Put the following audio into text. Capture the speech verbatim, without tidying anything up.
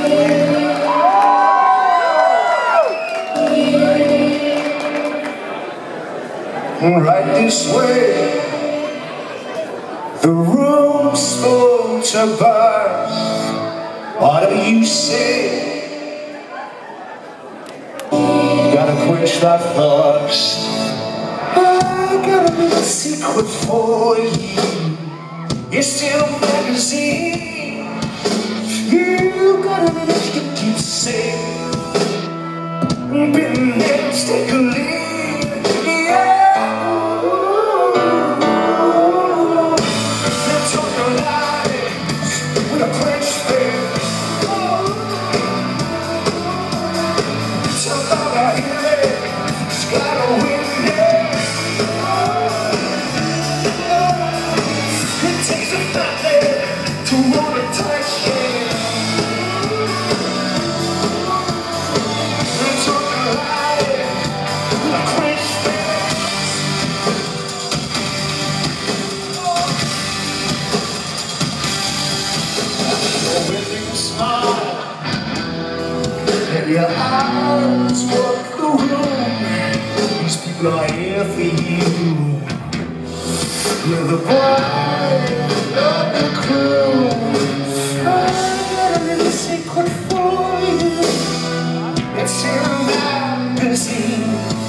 Right this way, the room's full to burst. What do you say? Gotta quench that thirst. I got a little secret for you. It's in a magazine. You got a little thing to say. Been there, take a lead. Yeah. Your eyes walk the room. These people are here for you. You're the bride of the crew. I got a little secret for you. It's in a magazine.